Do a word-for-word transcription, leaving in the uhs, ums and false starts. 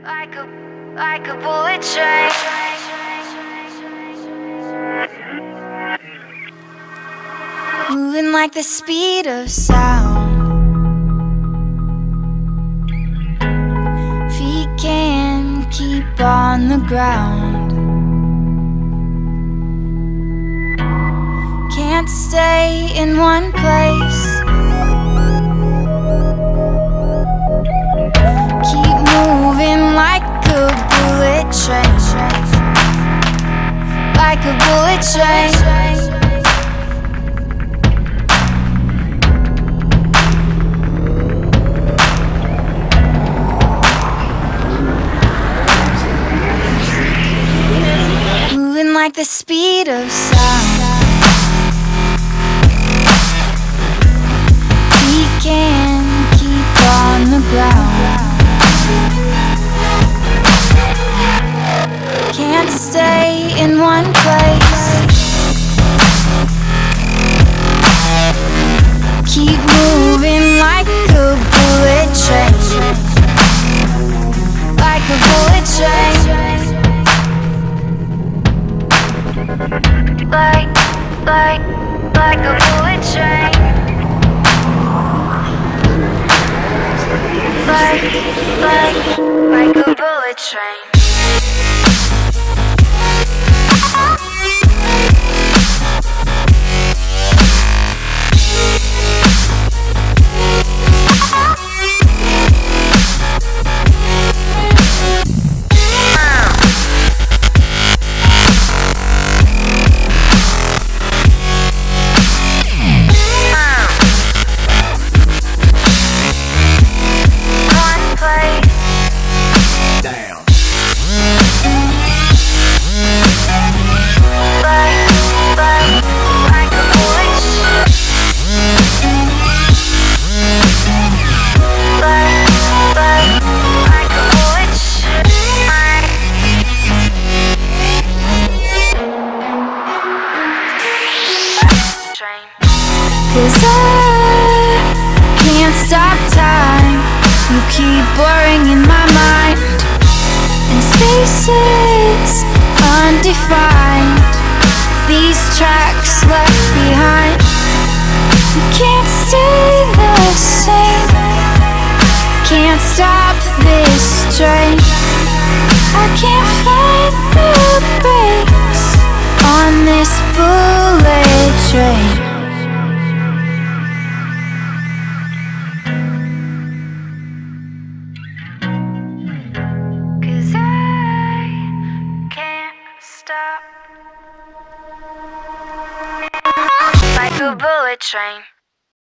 Like a, like a bullet train. Moving like the speed of sound. Feet can't keep on the ground. Can't stay in one place. Keep moving like a bullet train. Like a bullet train. Moving like the speed of sound. We can keep on the ground. Can't stay in one place. Keep moving like a bullet train. Like a bullet train. Like, like, like a bullet train. Like, like, like a bullet train. Cause I can't stop time. You keep blurring in my mind, and spaces undefined. These tracks left behind. We can't stay the same. Can't stop this train. I can't find the brakes on this bullet train. Stop. Like a bullet train.